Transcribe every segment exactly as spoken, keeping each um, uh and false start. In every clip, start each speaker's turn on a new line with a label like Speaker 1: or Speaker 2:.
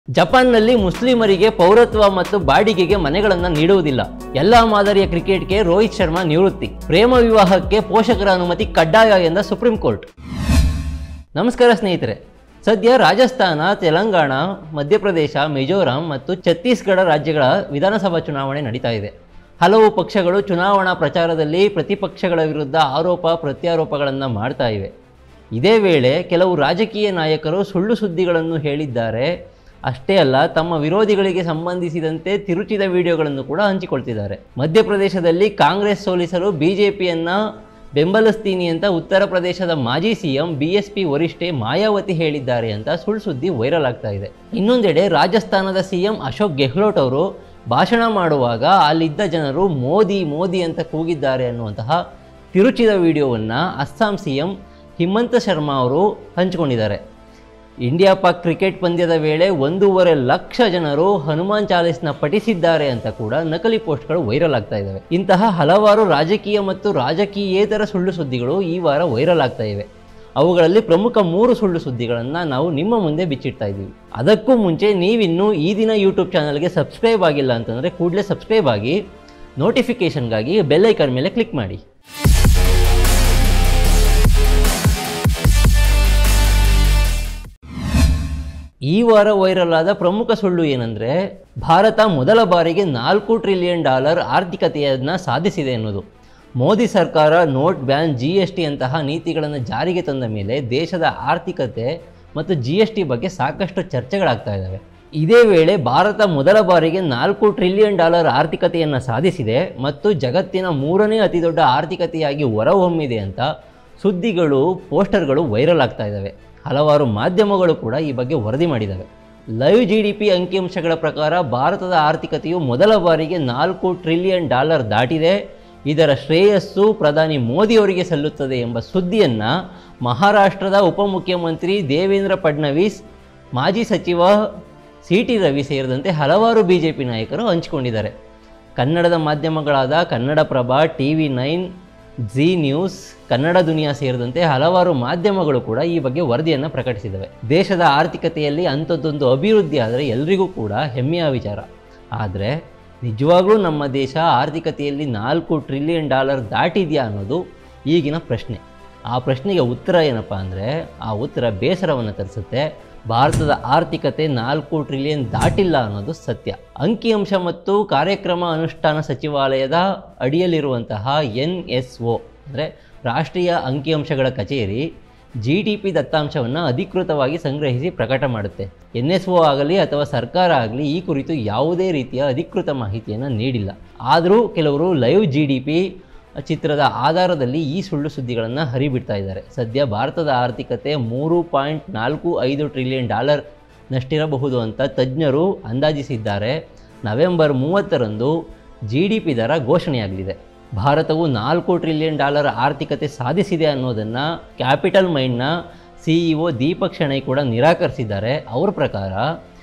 Speaker 1: ಜಪಾನ್ನಲ್ಲಿ ಮುಸ್ಲಿಮರಿಗೆ ಪೌರತ್ವ ಮತ್ತು ಬಾಡಿಗೆಗೆ ಮನೆಗಳನ್ನು ನೀಡುವುದಿಲ್ಲ. ಎಲ್ಲಾ ಮಾದರಿಯ ಕ್ರಿಕೆಟ್ಗೆ ರೋಹಿತ್ ಶರ್ಮಾ ನಿವೃತ್ತಿ. ಪ್ರೇಮ ವಿವಾಹಕ್ಕೆ ಪೋಷಕರ ಅನುಮತಿ ಕಡ್ಡಾಯ ಎಂದ ಸುಪ್ರೀಂ ಕೋರ್ಟ್. ನಮಸ್ಕಾರ ಸ್ನೇಹಿತರೆ. ಸದ್ಯ ರಾಜಸ್ಥಾನ, ತೆಲಂಗಾಣ, ಮಧ್ಯಪ್ರದೇಶ, ಮಿಜೋರಾಂ ಮತ್ತು ಛತ್ತೀಸ್ಗಢ ರಾಜ್ಯಗಳ ವಿಧಾನಸಭಾ ಚುನಾವಣೆ ನಡೀತಾ ಇದೆ. ಹಲವು ಪಕ್ಷಗಳು ಚುನಾವಣಾ ಪ್ರಚಾರದಲ್ಲಿ ಪ್ರತಿಪಕ್ಷಗಳ ವಿರುದ್ಧ ಆರೋಪ ಪ್ರತ್ಯಾರೋಪಗಳನ್ನು ಮಾಡ್ತಾ ಇವೆ. ಇದೇ ವೇಳೆ ಕೆಲವು ರಾಜಕೀಯ ನಾಯಕರು ಸುಳ್ಳು ಸುದ್ದಿಗಳನ್ನು ಹೇಳಿದ್ದಾರೆ. ಅಷ್ಟೇ ಅಲ್ಲ, ತಮ್ಮ ವಿರೋಧಿಗಳಿಗೆ ಸಂಬಂಧಿಸಿದಂತೆ ತಿರುಚಿದ ವಿಡಿಯೋಗಳನ್ನು ಕೂಡ ಹಂಚಿಕೊಳ್ತಿದ್ದಾರೆ. ಮಧ್ಯಪ್ರದೇಶದಲ್ಲಿ ಕಾಂಗ್ರೆಸ್ ಸೋಲಿಸಲು ಬಿಜೆಪಿಯನ್ನು ಬೆಂಬಲಿಸ್ತೀನಿ ಅಂತ ಉತ್ತರ ಪ್ರದೇಶದ ಮಾಜಿ ಸಿಎಂ ಬಿ ಎಸ್ ಪಿ ವರಿಷ್ಠೆ ಮಾಯಾವತಿ ಹೇಳಿದ್ದಾರೆ ಅಂತ ಸುಳ್ಳು ಸುದ್ದಿ ವೈರಲ್ ಆಗ್ತಾ ಇದೆ. ಇನ್ನೊಂದೆಡೆ ರಾಜಸ್ಥಾನದ ಸಿಎಂ ಅಶೋಕ್ ಗೆಹ್ಲೋಟ್ ಅವರು ಭಾಷಣ ಮಾಡುವಾಗ ಅಲ್ಲಿದ್ದ ಜನರು ಮೋದಿ ಮೋದಿ ಅಂತ ಕೂಗಿದ್ದಾರೆ ಅನ್ನುವಂತಹ ತಿರುಚಿದ ವಿಡಿಯೋವನ್ನು ಅಸ್ಸಾಂ ಸಿಎಂ ಹಿಮಂತ ಶರ್ಮಾ ಅವರು ಹಂಚಿಕೊಂಡಿದ್ದಾರೆ. ಇಂಡಿಯಾ ಪಾಕ್ ಕ್ರಿಕೆಟ್ ಪಂದ್ಯದ ವೇಳೆ ಒಂದೂವರೆ ಲಕ್ಷ ಜನರು ಹನುಮಾನ್ ಚಾಲೀಸ್ನ ಪಠಿಸಿದ್ದಾರೆ ಅಂತ ಕೂಡ ನಕಲಿ ಪೋಸ್ಟ್ಗಳು ವೈರಲ್ ಆಗ್ತಾ ಇದ್ದಾವೆ. ಇಂತಹ ಹಲವಾರು ರಾಜಕೀಯ ಮತ್ತು ರಾಜಕೀಯೇತರ ಸುಳ್ಳು ಸುದ್ದಿಗಳು ಈ ವಾರ ವೈರಲ್ ಆಗ್ತಾ ಇವೆ. ಅವುಗಳಲ್ಲಿ ಪ್ರಮುಖ ಮೂರು ಸುಳ್ಳು ಸುದ್ದಿಗಳನ್ನು ನಾವು ನಿಮ್ಮ ಮುಂದೆ ಬಿಚ್ಚಿಡ್ತಾ ಇದ್ದೀವಿ. ಅದಕ್ಕೂ ಮುಂಚೆ ನೀವಿನ್ನೂ ಈ ದಿನ ಯೂಟ್ಯೂಬ್ ಚಾನಲ್ಗೆ ಸಬ್ಸ್ಕ್ರೈಬ್ ಆಗಿಲ್ಲ ಅಂತಂದರೆ ಕೂಡಲೇ ಸಬ್ಸ್ಕ್ರೈಬ್ ಆಗಿ ನೋಟಿಫಿಕೇಷನ್ಗಾಗಿ ಬೆಲ್ ಐಕಾನ್ ಮೇಲೆ ಕ್ಲಿಕ್ ಮಾಡಿ. ಈ ವಾರ ವೈರಲ್ ಆದ ಪ್ರಮುಖ ಸುಳ್ಳು ಏನಂದರೆ, ಭಾರತ ಮೊದಲ ಬಾರಿಗೆ ನಾಲ್ಕು ಟ್ರಿಲಿಯನ್ ಡಾಲರ್ ಆರ್ಥಿಕತೆಯನ್ನು ಸಾಧಿಸಿದೆ ಅನ್ನೋದು. ಮೋದಿ ಸರ್ಕಾರ note ban, G S T ಅಂತಹ ನೀತಿಗಳನ್ನು ಜಾರಿಗೆ ತಂದ ಮೇಲೆ ದೇಶದ ಆರ್ಥಿಕತೆ ಮತ್ತು ಜಿ ಎಸ್ ಟಿ ಬಗ್ಗೆ ಸಾಕಷ್ಟು ಚರ್ಚೆಗಳಾಗ್ತಾ ಇದ್ದಾವೆ. ಇದೇ ವೇಳೆ ಭಾರತ ಮೊದಲ ಬಾರಿಗೆ ನಾಲ್ಕು ಟ್ರಿಲಿಯನ್ ಡಾಲರ್ ಆರ್ಥಿಕತೆಯನ್ನು ಸಾಧಿಸಿದೆ ಮತ್ತು ಜಗತ್ತಿನ ಮೂರನೇ ಅತಿ ದೊಡ್ಡ ಆರ್ಥಿಕತೆಯಾಗಿ ಹೊರಹೊಮ್ಮಿದೆ ಅಂತ ಸುದ್ದಿಗಳು, ಪೋಸ್ಟರ್ಗಳು ವೈರಲ್ ಆಗ್ತಾ ಇದ್ದಾವೆ. ಹಲವಾರು ಮಾಧ್ಯಮಗಳು ಕೂಡ ಈ ಬಗ್ಗೆ ವರದಿ ಮಾಡಿದ್ದಾವೆ. ಲೈವ್ ಜಿ ಡಿ ಪಿ ಅಂಕಿಅಂಶಗಳ ಪ್ರಕಾರ ಭಾರತದ ಆರ್ಥಿಕತೆಯು ಮೊದಲ ಬಾರಿಗೆ ನಾಲ್ಕು ಟ್ರಿಲಿಯನ್ ಡಾಲರ್ ದಾಟಿದೆ. ಇದರ ಶ್ರೇಯಸ್ಸು ಪ್ರಧಾನಿ ಮೋದಿಯವರಿಗೆ ಸಲ್ಲುತ್ತದೆ ಎಂಬ ಸುದ್ದಿಯನ್ನು ಮಹಾರಾಷ್ಟ್ರದ ಉಪಮುಖ್ಯಮಂತ್ರಿ ದೇವೇಂದ್ರ ಫಡ್ನವೀಸ್, ಮಾಜಿ ಸಚಿವ ಸಿ ಟಿ ರವಿ ಸೇರಿದಂತೆ ಹಲವಾರು ಬಿ ಜೆ ಪಿ ನಾಯಕರು ಹಂಚಿಕೊಂಡಿದ್ದಾರೆ. ಕನ್ನಡದ ಮಾಧ್ಯಮಗಳಾದ Kannadaprabha, T V nine, Zee news, Kannada Duniya ಸೇರಿದಂತೆ ಹಲವಾರು ಮಾಧ್ಯಮಗಳು ಕೂಡ ಈ ಬಗ್ಗೆ ವರದಿಯನ್ನು ಪ್ರಕಟಿಸಿದವೆ. ದೇಶದ ಆರ್ಥಿಕತೆಯಲ್ಲಿ ಅಂಥದ್ದೊಂದು ಅಭಿವೃದ್ಧಿ ಆದರೆ ಎಲ್ರಿಗೂ ಕೂಡ ಹೆಮ್ಮೆಯ ವಿಚಾರ. ಆದರೆ ನಿಜವಾಗ್ಲೂ ನಮ್ಮ ದೇಶ ಆರ್ಥಿಕತೆಯಲ್ಲಿ ನಾಲ್ಕು ಟ್ರಿಲಿಯನ್ ಡಾಲರ್ ದಾಟಿದೆಯಾ ಅನ್ನೋದು ಈಗಿನ ಪ್ರಶ್ನೆ. ಆ ಪ್ರಶ್ನೆಗೆ ಉತ್ತರ ಏನಪ್ಪ ಅಂದರೆ, ಆ ಉತ್ತರ ಬೇಸರವನ್ನು ತರಿಸುತ್ತೆ. ಭಾರತದ ಆರ್ಥಿಕತೆ ನಾಲ್ಕು ಟ್ರಿಲಿಯನ್ ದಾಟಿಲ್ಲ ಅನ್ನೋದು ಸತ್ಯ. ಅಂಕಿಅಂಶ ಮತ್ತು ಕಾರ್ಯಕ್ರಮ ಅನುಷ್ಠಾನ ಸಚಿವಾಲಯದ ಅಡಿಯಲ್ಲಿರುವಂತಹ ಎನ್ ಎಸ್ ಒ ಅಂದರೆ ರಾಷ್ಟ್ರೀಯ ಅಂಕಿಅಂಶಗಳ ಕಚೇರಿ ಜಿ ಡಿ ಪಿ ದತ್ತಾಂಶವನ್ನು ಅಧಿಕೃತವಾಗಿ ಸಂಗ್ರಹಿಸಿ ಪ್ರಕಟ ಮಾಡುತ್ತೆ. ಎನ್ ಎಸ್ ಒ ಆಗಲಿ ಅಥವಾ ಸರ್ಕಾರ ಆಗಲಿ ಈ ಕುರಿತು ಯಾವುದೇ ರೀತಿಯ ಅಧಿಕೃತ ಮಾಹಿತಿಯನ್ನು ನೀಡಿಲ್ಲ. ಆದರೂ ಕೆಲವರು ಲೈವ್ ಜಿ ಡಿ ಪಿ ಚಿತ್ರದ ಆಧಾರದಲ್ಲಿ ಈ ಸುಳ್ಳು ಸುದ್ದಿಗಳನ್ನು ಹರಿಬಿಡ್ತಾ ಇದ್ದಾರೆ. ಸದ್ಯ ಭಾರತದ ಆರ್ಥಿಕತೆ ಮೂರು ಪಾಯಿಂಟ್ ನಾಲ್ಕು ಐದು ಟ್ರಿಲಿಯನ್ ಡಾಲರ್ ನಷ್ಟಿರಬಹುದು ಅಂತ ತಜ್ಞರು ಅಂದಾಜಿಸಿದ್ದಾರೆ. ನವೆಂಬರ್ ಮೂವತ್ತರಂದು ಜಿ ಡಿ ಪಿ ದರ ಘೋಷಣೆಯಾಗಲಿದೆ. ಭಾರತವು ನಾಲ್ಕು ಟ್ರಿಲಿಯನ್ ಡಾಲರ್ ಆರ್ಥಿಕತೆ ಸಾಧಿಸಿದೆ ಅನ್ನೋದನ್ನು ಕ್ಯಾಪಿಟಲ್ ಮೈಂಡ್ನ C E O Deepak Shenoy ಕೂಡ ನಿರಾಕರಿಸಿದ್ದಾರೆ. ಅವರ ಪ್ರಕಾರ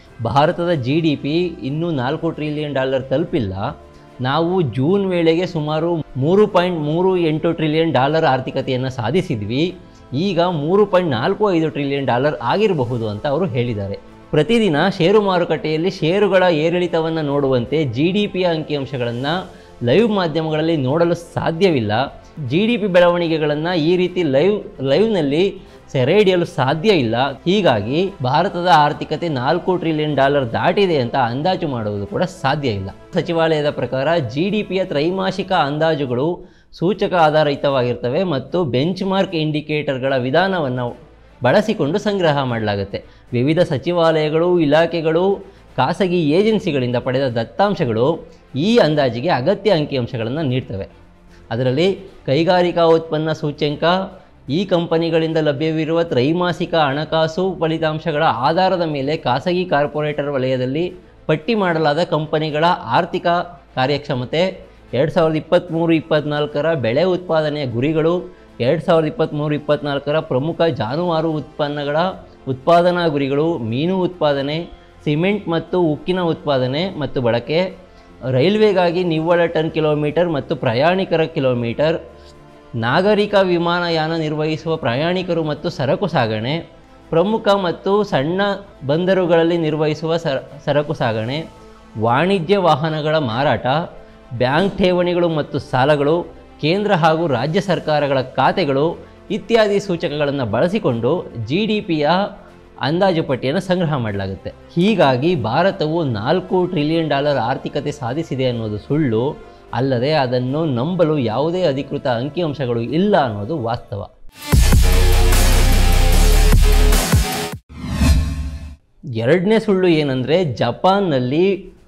Speaker 1: ಭಾರತದ ಜಿ ಡಿ ಪಿ ಇನ್ನೂ ನಾಲ್ಕು ಟ್ರಿಲಿಯನ್ ಡಾಲರ್ ತಲುಪಿಲ್ಲ. ನಾವು ಜೂನ್ ವೇಳೆಗೆ ಸುಮಾರು ಮೂರು ಪಾಯಿಂಟ್ ಮೂರು ಎಂಟು ಟ್ರಿಲಿಯನ್ ಡಾಲರ್ ಆರ್ಥಿಕತೆಯನ್ನು ಸಾಧಿಸಿದ್ವಿ. ಈಗ ಮೂರು ಪಾಯಿಂಟ್ ನಾಲ್ಕು ಐದು ಟ್ರಿಲಿಯನ್ ಡಾಲರ್ ಆಗಿರಬಹುದು ಅಂತ ಅವರು ಹೇಳಿದ್ದಾರೆ. ಪ್ರತಿದಿನ ಷೇರು ಮಾರುಕಟ್ಟೆಯಲ್ಲಿ ಷೇರುಗಳ ಏರಿಳಿತವನ್ನು ನೋಡುವಂತೆ ಜಿ ಡಿ ಪಿಯ ಅಂಕಿಅಂಶಗಳನ್ನು ಲೈವ್ ಮಾಧ್ಯಮಗಳಲ್ಲಿ ನೋಡಲು ಸಾಧ್ಯವಿಲ್ಲ. ಜಿ ಡಿ ಪಿ ಬೆಳವಣಿಗೆಗಳನ್ನು ಈ ರೀತಿ ಲೈವ್ ಲೈವ್ನಲ್ಲಿ ಸೆರೆ ಹಿಡಿಯಲು ಸಾಧ್ಯ ಇಲ್ಲ. ಹೀಗಾಗಿ ಭಾರತದ ಆರ್ಥಿಕತೆ ನಾಲ್ಕು ಟ್ರಿಲಿಯನ್ ಡಾಲರ್ ದಾಟಿದೆ ಅಂತ ಅಂದಾಜು ಮಾಡುವುದು ಕೂಡ ಸಾಧ್ಯ ಇಲ್ಲ. ಸಚಿವಾಲಯದ ಪ್ರಕಾರ ಜಿ ಡಿ ಪಿಯ ತ್ರೈಮಾಸಿಕ ಅಂದಾಜುಗಳು ಸೂಚಕ ಆಧಾರಿತವಾಗಿರ್ತವೆ ಮತ್ತು ಬೆಂಚ್ ಮಾರ್ಕ್ ಇಂಡಿಕೇಟರ್ಗಳ ವಿಧಾನವನ್ನು ಬಳಸಿಕೊಂಡು ಸಂಗ್ರಹ ಮಾಡಲಾಗುತ್ತೆ. ವಿವಿಧ ಸಚಿವಾಲಯಗಳು, ಇಲಾಖೆಗಳು, ಖಾಸಗಿ ಏಜೆನ್ಸಿಗಳಿಂದ ಪಡೆದ ದತ್ತಾಂಶಗಳು ಈ ಅಂದಾಜಿಗೆ ಅಗತ್ಯ ಅಂಕಿಅಂಶಗಳನ್ನು ನೀಡ್ತವೆ. ಅದರಲ್ಲಿ ಕೈಗಾರಿಕಾ ಉತ್ಪನ್ನ ಸೂಚ್ಯಂಕ, ಈ ಕಂಪನಿಗಳಿಂದ ಲಭ್ಯವಿರುವ ತ್ರೈಮಾಸಿಕ ಹಣಕಾಸು ಫಲಿತಾಂಶಗಳ ಆಧಾರದ ಮೇಲೆ ಖಾಸಗಿ ಕಾರ್ಪೊರೇಟರ್ ವಲಯದಲ್ಲಿ ಪಟ್ಟಿ ಮಾಡಲಾದ ಕಂಪನಿಗಳ ಆರ್ಥಿಕ ಕಾರ್ಯಕ್ಷಮತೆ, ಎರಡು ಸಾವಿರದ ಇಪ್ಪತ್ತ್ಮೂರು ಇಪ್ಪತ್ತ್ನಾಲ್ಕರ ಬೆಳೆ ಉತ್ಪಾದನೆಯ ಗುರಿಗಳು, ಎರಡು ಸಾವಿರದ ಇಪ್ಪತ್ತ್ಮೂರು ಇಪ್ಪತ್ತ್ನಾಲ್ಕರ ಪ್ರಮುಖ ಜಾನುವಾರು ಉತ್ಪನ್ನಗಳ ಉತ್ಪಾದನಾ ಗುರಿಗಳು, ಮೀನು ಉತ್ಪಾದನೆ, ಸಿಮೆಂಟ್ ಮತ್ತು ಉಕ್ಕಿನ ಉತ್ಪಾದನೆ ಮತ್ತು ಬಳಕೆ, ರೈಲ್ವೆಗಾಗಿ ನಿವ್ವಳ ಟನ್ ಕಿಲೋಮೀಟರ್ ಮತ್ತು ಪ್ರಯಾಣಿಕರ ಕಿಲೋಮೀಟರ್, ನಾಗರಿಕ ವಿಮಾನಯಾನ ನಿರ್ವಹಿಸುವ ಪ್ರಯಾಣಿಕರು ಮತ್ತು ಸರಕು ಸಾಗಣೆ, ಪ್ರಮುಖ ಮತ್ತು ಸಣ್ಣ ಬಂದರುಗಳಲ್ಲಿ ನಿರ್ವಹಿಸುವ ಸರ ಸರಕು ಸಾಗಣೆ, ವಾಣಿಜ್ಯ ವಾಹನಗಳ ಮಾರಾಟ, ಬ್ಯಾಂಕ್ ಠೇವಣಿಗಳು ಮತ್ತು ಸಾಲಗಳು, ಕೇಂದ್ರ ಹಾಗೂ ರಾಜ್ಯ ಸರ್ಕಾರಗಳ ಖಾತೆಗಳು ಇತ್ಯಾದಿ ಸೂಚಕಗಳನ್ನು ಬಳಸಿಕೊಂಡು ಜಿ ಡಿ ಪಿಯ ಅಂದಾಜು ಪಟ್ಟಿಯನ್ನು ಸಂಗ್ರಹ ಮಾಡಲಾಗುತ್ತೆ. ಹೀಗಾಗಿ ಭಾರತವು ನಾಲ್ಕು ಟ್ರಿಲಿಯನ್ ಡಾಲರ್ ಆರ್ಥಿಕತೆ ಸಾಧಿಸಿದೆ ಅನ್ನೋದು ಸುಳ್ಳು, ಅಲ್ಲದೆ ಅದನ್ನು ನಂಬಲು ಯಾವುದೇ ಅಧಿಕೃತ ಅಂಕಿಅಂಶಗಳು ಇಲ್ಲ ಅನ್ನೋದು ವಾಸ್ತವ. ಎರಡನೇ ಸುಳ್ಳು ಏನಂದರೆ, ಜಪಾನ್ನಲ್ಲಿ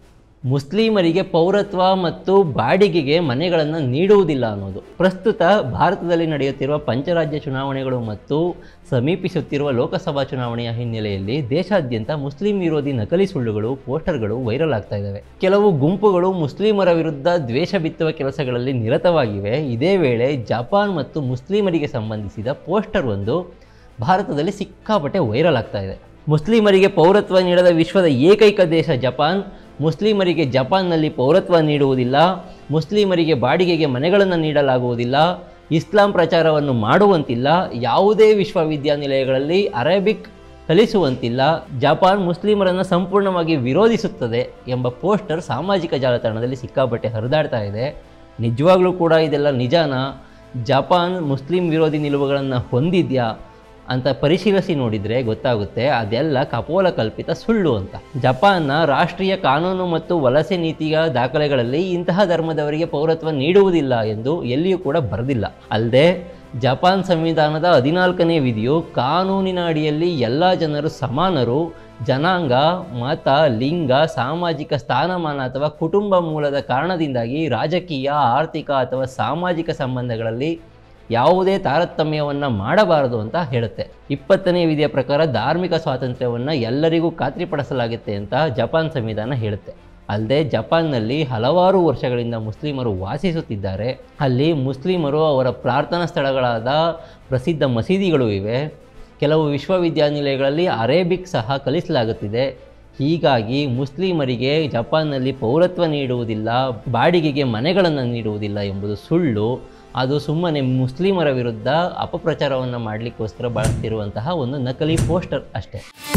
Speaker 1: ಮುಸ್ಲಿಮರಿಗೆ ಪೌರತ್ವ ಮತ್ತು ಬಾಡಿಗೆಗೆ ಮನೆಗಳನ್ನು ನೀಡುವುದಿಲ್ಲ ಅನ್ನೋದು. ಪ್ರಸ್ತುತ ಭಾರತದಲ್ಲಿ ನಡೆಯುತ್ತಿರುವ ಪಂಚರಾಜ್ಯ ಚುನಾವಣೆಗಳು ಮತ್ತು ಸಮೀಪಿಸುತ್ತಿರುವ ಲೋಕಸಭಾ ಚುನಾವಣೆಯ ಹಿನ್ನೆಲೆಯಲ್ಲಿ ದೇಶಾದ್ಯಂತ ಮುಸ್ಲಿಂ ವಿರೋಧಿ ನಕಲಿ ಸುಳ್ಳುಗಳು, ಪೋಸ್ಟರ್ಗಳು ವೈರಲ್ ಆಗ್ತಾ ಇದ್ದಾವೆ. ಕೆಲವು ಗುಂಪುಗಳು ಮುಸ್ಲಿಮರ ವಿರುದ್ಧ ದ್ವೇಷ ಬಿತ್ತುವ ಕೆಲಸಗಳಲ್ಲಿ ನಿರತವಾಗಿವೆ. ಇದೇ ವೇಳೆ ಜಪಾನ್ ಮತ್ತು ಮುಸ್ಲಿಮರಿಗೆ ಸಂಬಂಧಿಸಿದ ಪೋಸ್ಟರ್ ಒಂದು ಭಾರತದಲ್ಲಿ ಸಿಕ್ಕಾಪಟ್ಟೆ ವೈರಲ್ ಆಗ್ತಾ ಇದೆ. ಮುಸ್ಲಿಮರಿಗೆ ಪೌರತ್ವ ನೀಡದ ವಿಶ್ವದ ಏಕೈಕ ದೇಶ ಜಪಾನ್, ಮುಸ್ಲಿಮರಿಗೆ ಜಪಾನ್ನಲ್ಲಿ ಪೌರತ್ವ ನೀಡುವುದಿಲ್ಲ, ಮುಸ್ಲಿಮರಿಗೆ ಬಾಡಿಗೆಗೆ ಮನೆಗಳನ್ನು ನೀಡಲಾಗುವುದಿಲ್ಲ, ಇಸ್ಲಾಂ ಪ್ರಚಾರವನ್ನು ಮಾಡುವಂತಿಲ್ಲ, ಯಾವುದೇ ವಿಶ್ವವಿದ್ಯಾನಿಲಯಗಳಲ್ಲಿ ಅರೇಬಿಕ್ ಕಲಿಸುವಂತಿಲ್ಲ, ಜಪಾನ್ ಮುಸ್ಲಿಮರನ್ನು ಸಂಪೂರ್ಣವಾಗಿ ವಿರೋಧಿಸುತ್ತದೆ ಎಂಬ ಪೋಸ್ಟರ್ ಸಾಮಾಜಿಕ ಜಾಲತಾಣದಲ್ಲಿ ಸಿಕ್ಕಾಪಟ್ಟೆ ಹರಿದಾಡ್ತಾ ಇದೆ. ನಿಜವಾಗ್ಲೂ ಕೂಡ ಇದೆಲ್ಲ ನಿಜಾನಾ? ಜಪಾನ್ ಮುಸ್ಲಿಂ ವಿರೋಧಿ ನಿಲುವುಗಳನ್ನು ಹೊಂದಿದ್ಯಾ ಅಂತ ಪರಿಶೀಲಿಸಿ ನೋಡಿದರೆ ಗೊತ್ತಾಗುತ್ತೆ ಅದೆಲ್ಲ ಕಪೋಲ ಕಲ್ಪಿತ ಸುಳ್ಳು ಅಂತ. ಜಪಾನ್ನ ರಾಷ್ಟ್ರೀಯ ಕಾನೂನು ಮತ್ತು ವಲಸೆ ನೀತಿಯ ದಾಖಲೆಗಳಲ್ಲಿ ಇಂತಹ ಧರ್ಮದವರಿಗೆ ಪೌರತ್ವ ನೀಡುವುದಿಲ್ಲ ಎಂದು ಎಲ್ಲಿಯೂ ಕೂಡ ಬರೆದಿಲ್ಲ. ಅಲ್ಲದೆ ಜಪಾನ್ ಸಂವಿಧಾನದ ಹದಿನಾಲ್ಕನೇ ವಿಧಿಯು ಕಾನೂನಿನ ಅಡಿಯಲ್ಲಿ ಎಲ್ಲ ಜನರು ಸಮಾನರು, ಜನಾಂಗ, ಮತ, ಲಿಂಗ, ಸಾಮಾಜಿಕ ಸ್ಥಾನಮಾನ ಅಥವಾ ಕುಟುಂಬ ಮೂಲದ ಕಾರಣದಿಂದಾಗಿ ರಾಜಕೀಯ, ಆರ್ಥಿಕ ಅಥವಾ ಸಾಮಾಜಿಕ ಸಂಬಂಧಗಳಲ್ಲಿ ಯಾವುದೇ ತಾರತಮ್ಯವನ್ನು ಮಾಡಬಾರದು ಅಂತ ಹೇಳುತ್ತೆ. ಇಪ್ಪತ್ತನೇ ವಿಧಿಯ ಪ್ರಕಾರ ಧಾರ್ಮಿಕ ಸ್ವಾತಂತ್ರ್ಯವನ್ನು ಎಲ್ಲರಿಗೂ ಖಾತ್ರಿಪಡಿಸಲಾಗುತ್ತೆ ಅಂತ ಜಪಾನ್ ಸಂವಿಧಾನ ಹೇಳುತ್ತೆ. ಅಲ್ಲದೆ ಜಪಾನ್ನಲ್ಲಿ ಹಲವಾರು ವರ್ಷಗಳಿಂದ ಮುಸ್ಲಿಮರು ವಾಸಿಸುತ್ತಿದ್ದಾರೆ. ಅಲ್ಲಿ ಮುಸ್ಲಿಮರು ಅವರ ಪ್ರಾರ್ಥನಾ ಸ್ಥಳಗಳಾದ ಪ್ರಸಿದ್ಧ ಮಸೀದಿಗಳು ಇವೆ. ಕೆಲವು ವಿಶ್ವವಿದ್ಯಾನಿಲಯಗಳಲ್ಲಿ ಅರೇಬಿಕ್ ಸಹ ಕಲಿಸಲಾಗುತ್ತಿದೆ. ಹೀಗಾಗಿ ಮುಸ್ಲಿಮರಿಗೆ ಜಪಾನ್ನಲ್ಲಿ ಪೌರತ್ವ ನೀಡುವುದಿಲ್ಲ, ಬಾಡಿಗೆಗೆ ಮನೆಗಳನ್ನು ನೀಡುವುದಿಲ್ಲ ಎಂಬುದು ಸುಳ್ಳು. ಅದು ಸುಮ್ಮನೆ ಮುಸ್ಲಿಮರ ವಿರುದ್ಧ ಅಪಪ್ರಚಾರವನ್ನು ಮಾಡಲಿಕ್ಕೋಸ್ಕರ ಬಳಸ್ತಿರುವಂತಹ ಒಂದು ನಕಲಿ ಪೋಸ್ಟರ್ ಅಷ್ಟೇ.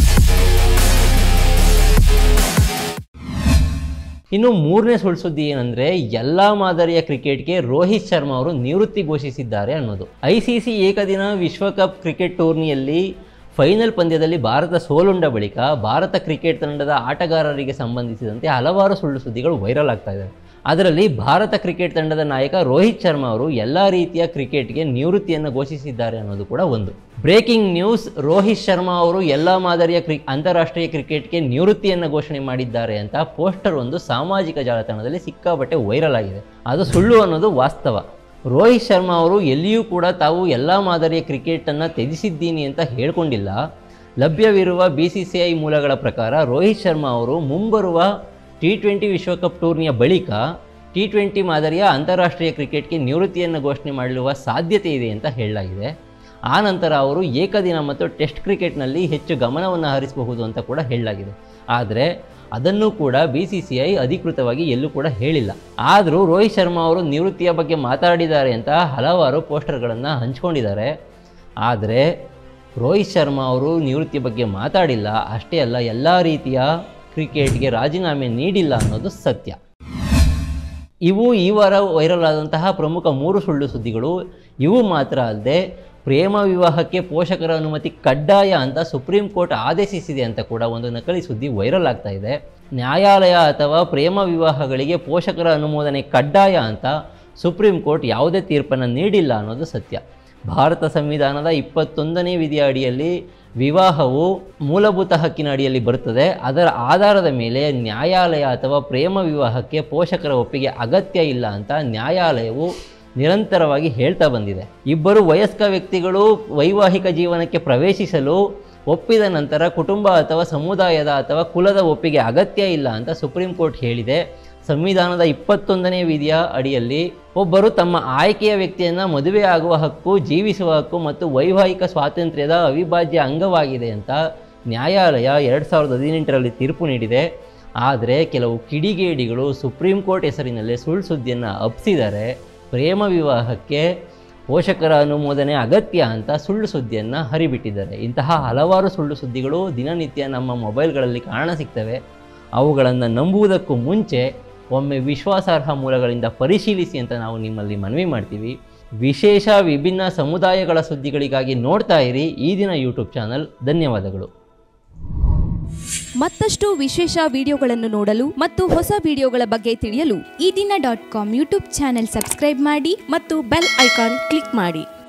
Speaker 1: ಇನ್ನು ಮೂರನೇ ಸುಳ್ಳು ಸುದ್ದಿ ಏನಂದರೆ, ಎಲ್ಲ ಮಾದರಿಯ ಕ್ರಿಕೆಟ್ಗೆ ರೋಹಿತ್ ಶರ್ಮಾ ಅವರು ನಿವೃತ್ತಿ ಘೋಷಿಸಿದ್ದಾರೆ ಅನ್ನೋದು. ಐ ಸಿ ಸಿ ಏಕದಿನ ವಿಶ್ವಕಪ್ ಕ್ರಿಕೆಟ್ ಟೂರ್ನಿಯಲ್ಲಿ ಫೈನಲ್ ಪಂದ್ಯದಲ್ಲಿ ಭಾರತ ಸೋಲುಂಡ ಬಳಿಕ ಭಾರತ ಕ್ರಿಕೆಟ್ ತಂಡದ ಆಟಗಾರರಿಗೆ ಸಂಬಂಧಿಸಿದಂತೆ ಹಲವಾರು ಸುಳ್ಳು ಸುದ್ದಿಗಳು ವೈರಲ್ ಆಗ್ತಾ ಇದೆ. ಅದರಲ್ಲಿ ಭಾರತ ಕ್ರಿಕೆಟ್ ತಂಡದ ನಾಯಕ ರೋಹಿತ್ ಶರ್ಮಾ ಅವರು ಎಲ್ಲ ರೀತಿಯ ಕ್ರಿಕೆಟ್ಗೆ ನಿವೃತ್ತಿಯನ್ನು ಘೋಷಿಸಿದ್ದಾರೆ ಅನ್ನೋದು ಕೂಡ ಒಂದು. ಬ್ರೇಕಿಂಗ್ ನ್ಯೂಸ್, ರೋಹಿತ್ ಶರ್ಮಾ ಅವರು ಎಲ್ಲ ಮಾದರಿಯ ಕ್ರಿ ಅಂತಾರಾಷ್ಟ್ರೀಯ ಕ್ರಿಕೆಟ್ಗೆ ನಿವೃತ್ತಿಯನ್ನು ಘೋಷಣೆ ಮಾಡಿದ್ದಾರೆ ಅಂತ ಪೋಸ್ಟರ್ ಒಂದು ಸಾಮಾಜಿಕ ಜಾಲತಾಣದಲ್ಲಿ ಸಿಕ್ಕಾಪಟ್ಟೆ ವೈರಲ್ ಆಗಿದೆ. ಅದು ಸುಳ್ಳು ಅನ್ನೋದು ವಾಸ್ತವ. ರೋಹಿತ್ ಶರ್ಮಾ ಅವರು ಎಲ್ಲಿಯೂ ಕೂಡ ತಾವು ಎಲ್ಲ ಮಾದರಿಯ ಕ್ರಿಕೆಟನ್ನು ತ್ಯಜಿಸಿದ್ದೀನಿ ಅಂತ ಹೇಳ್ಕೊಂಡಿಲ್ಲ. ಲಭ್ಯವಿರುವ ಬಿ ಸಿ ಸಿ ಐ ಮೂಲಗಳ ಪ್ರಕಾರ ರೋಹಿತ್ ಶರ್ಮಾ ಅವರು ಮುಂಬರುವ ಟಿ ಟ್ವೆಂಟಿ ವಿಶ್ವಕಪ್ ಟೂರ್ನಿಯ ಬಳಿಕ ಟಿ ಟ್ವೆಂಟಿ ಮಾದರಿಯ ಅಂತಾರಾಷ್ಟ್ರೀಯ ಕ್ರಿಕೆಟ್ಗೆ ನಿವೃತ್ತಿಯನ್ನು ಘೋಷಣೆ ಮಾಡಲು ಸಾಧ್ಯತೆ ಇದೆ ಅಂತ ಹೇಳಲಾಗಿದೆ. ಆ ನಂತರ ಅವರು ಏಕದಿನ ಮತ್ತು ಟೆಸ್ಟ್ ಕ್ರಿಕೆಟ್ನಲ್ಲಿ ಹೆಚ್ಚು ಗಮನವನ್ನು ಹರಿಸಬಹುದು ಅಂತ ಕೂಡ ಹೇಳಲಾಗಿದೆ. ಆದರೆ ಅದನ್ನು ಕೂಡ ಬಿ ಸಿ ಸಿ ಐ ಅಧಿಕೃತವಾಗಿ ಎಲ್ಲೂ ಕೂಡ ಹೇಳಿಲ್ಲ. ಆದರೂ ರೋಹಿತ್ ಶರ್ಮಾ ಅವರು ನಿವೃತ್ತಿಯ ಬಗ್ಗೆ ಮಾತಾಡಿದ್ದಾರೆ ಅಂತ ಹಲವಾರು ಪೋಸ್ಟರ್ಗಳನ್ನು ಹಂಚ್ಕೊಂಡಿದ್ದಾರೆ. ಆದರೆ ರೋಹಿತ್ ಶರ್ಮಾ ಅವರು ನಿವೃತ್ತಿಯ ಬಗ್ಗೆ ಮಾತಾಡಿಲ್ಲ. ಅಷ್ಟೇ ಅಲ್ಲ, ಎಲ್ಲ ರೀತಿಯ ಕ್ರಿಕೆಟ್ಗೆ ರಾಜೀನಾಮೆ ನೀಡಿಲ್ಲ ಅನ್ನೋದು ಸತ್ಯ. ಇವು ಈ ವಾರ ವೈರಲ್ ಆದಂತಹ ಪ್ರಮುಖ ಮೂರು ಸುಳ್ಳು ಸುದ್ದಿಗಳು. ಇವು ಮಾತ್ರ ಅಲ್ಲದೆ ಪ್ರೇಮ ವಿವಾಹಕ್ಕೆ ಪೋಷಕರ ಅನುಮತಿ ಕಡ್ಡಾಯ ಅಂತ ಸುಪ್ರೀಂ ಕೋರ್ಟ್ ಆದೇಶಿಸಿದೆ ಅಂತ ಕೂಡ ಒಂದು ನಕಲಿ ಸುದ್ದಿ ವೈರಲ್ ಆಗ್ತಾ ಇದೆ. ನ್ಯಾಯಾಲಯ ಅಥವಾ ಪ್ರೇಮ ವಿವಾಹಗಳಿಗೆ ಪೋಷಕರ ಅನುಮೋದನೆ ಕಡ್ಡಾಯ ಅಂತ ಸುಪ್ರೀಂ ಕೋರ್ಟ್ ಯಾವುದೇ ತೀರ್ಪನ್ನು ನೀಡಿಲ್ಲ ಅನ್ನೋದು ಸತ್ಯ. ಭಾರತ ಸಂವಿಧಾನದ ಇಪ್ಪತ್ತೊಂದನೇ ವಿಧಿಯ ಅಡಿಯಲ್ಲಿ ವಿವಾಹವು ಮೂಲಭೂತ ಹಕ್ಕಿನ ಅಡಿಯಲ್ಲಿ ಬರುತ್ತದೆ. ಅದರ ಆಧಾರದ ಮೇಲೆ ನ್ಯಾಯಾಲಯ ಅಥವಾ ಪ್ರೇಮ ವಿವಾಹಕ್ಕೆ ಪೋಷಕರ ಒಪ್ಪಿಗೆ ಅಗತ್ಯ ಇಲ್ಲ ಅಂತ ನ್ಯಾಯಾಲಯವು ನಿರಂತರವಾಗಿ ಹೇಳ್ತಾ ಬಂದಿದೆ. ಇಬ್ಬರು ವಯಸ್ಕ ವ್ಯಕ್ತಿಗಳು ವೈವಾಹಿಕ ಜೀವನಕ್ಕೆ ಪ್ರವೇಶಿಸಲು ಒಪ್ಪಿದ ನಂತರ ಕುಟುಂಬ ಅಥವಾ ಸಮುದಾಯದ ಅಥವಾ ಕುಲದ ಒಪ್ಪಿಗೆ ಅಗತ್ಯ ಇಲ್ಲ ಅಂತ ಸುಪ್ರೀಂ ಕೋರ್ಟ್ ಹೇಳಿದೆ. ಸಂವಿಧಾನದ ಇಪ್ಪತ್ತೊಂದನೇ ವಿಧಿಯ ಅಡಿಯಲ್ಲಿ ಒಬ್ಬರು ತಮ್ಮ ಆಯ್ಕೆಯ ವ್ಯಕ್ತಿಯನ್ನು ಮದುವೆ ಆಗುವ ಹಕ್ಕು, ಜೀವಿಸುವ ಹಕ್ಕು ಮತ್ತು ವೈವಾಹಿಕ ಸ್ವಾತಂತ್ರ್ಯದ ಅವಿಭಾಜ್ಯ ಅಂಗವಾಗಿದೆ ಅಂತ ನ್ಯಾಯಾಲಯ ಎರಡು ಸಾವಿರದ ಹದಿನೆಂಟರಲ್ಲಿ ತೀರ್ಪು ನೀಡಿದೆ. ಆದರೆ ಕೆಲವು ಕಿಡಿಗೇಡಿಗಳು ಸುಪ್ರೀಂ ಕೋರ್ಟ್ ಹೆಸರಿನಲ್ಲಿ ಸುಳ್ಳು ಸುದ್ದಿಯನ್ನು ಹಬ್ಬಿಸಿದ್ದಾರೆ. ಪ್ರೇಮ ವಿವಾಹಕ್ಕೆ ಪೋಷಕರ ಅನುಮೋದನೆ ಅಗತ್ಯ ಅಂತ ಸುಳ್ಳು ಸುದ್ದಿಯನ್ನು ಹರಿಬಿಟ್ಟಿದ್ದಾರೆ. ಇಂತಹ ಹಲವಾರು ಸುಳ್ಳು ಸುದ್ದಿಗಳು ದಿನನಿತ್ಯ ನಮ್ಮ ಮೊಬೈಲ್ಗಳಲ್ಲಿ ಕಾಣ ಸಿಗ್ತವೆ. ಅವುಗಳನ್ನು ನಂಬುವುದಕ್ಕೂ ಮುಂಚೆ ಒಮ್ಮೆ ವಿಶ್ವಾಸಾರ್ಹ ಮೂಲಗಳಿಂದ ಪರಿಶೀಲಿಸಿ ಅಂತ ನಾವು ನಿಮ್ಮಲ್ಲಿ ಮನವಿ ಮಾಡ್ತೀವಿ. ವಿಶೇಷ ವಿಭಿನ್ನ ಸಮುದಾಯಗಳ ಸುದ್ದಿಗಳಿಗಾಗಿ ನೋಡ್ತಾ ಇರಿ ಈ ದಿನ ಯೂಟ್ಯೂಬ್ ಚಾನಲ್. ಧನ್ಯವಾದಗಳು.
Speaker 2: ಮತ್ತಷ್ಟು ವಿಶೇಷ ವಿಡಿಯೋಗಳನ್ನು ನೋಡಲು ಮತ್ತು ಹೊಸ ವಿಡಿಯೋಗಳ ಬಗ್ಗೆ ತಿಳಿಯಲು Eedina dot com YouTube channel subscribe ಮಾಡಿ ಮತ್ತು ಬೆಲ್ ಐಕಾನ್ ಕ್ಲಿಕ್ ಮಾಡಿ.